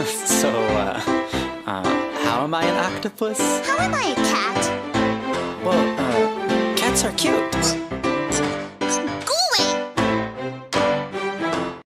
So, how am I an octopus? How am I a cat?